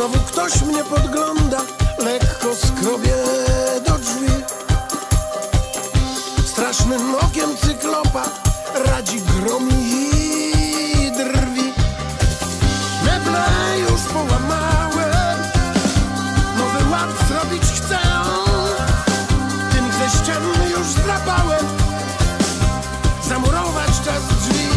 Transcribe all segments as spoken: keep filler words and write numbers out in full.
Znowu ktoś mnie podgląda, lekko skrobie do drzwi. Strasznym okiem cyklopa radzi, gromi i drwi. Meble już połamałem, nowy ład zrobić chcę. Tym ze ścian już zdrapałem, zamurować czas drzwi.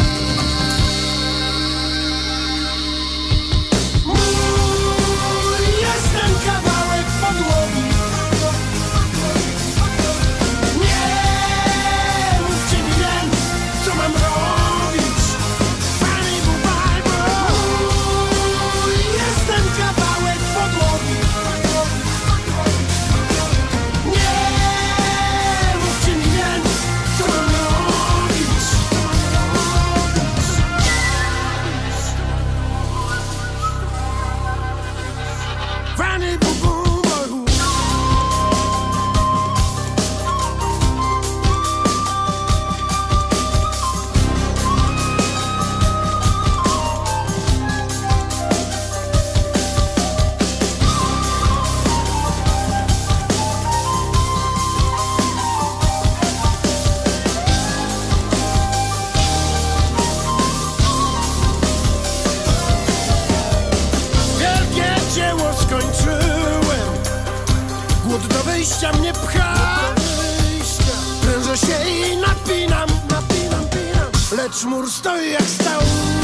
Mój jest ten kawałek podłogi. Nie mówcie mi więc, co mam robić. Panie Bubajbo. Mój jest ten kawałek podłogi. Nie mówcie mi więc, co mam robić. Panie Bubajbo. Wielkie dzieło skończyłem, głód do wyjścia mnie pcha. Prężę się i napinam, napinam, pinam. Lecz mur stoi jak stał.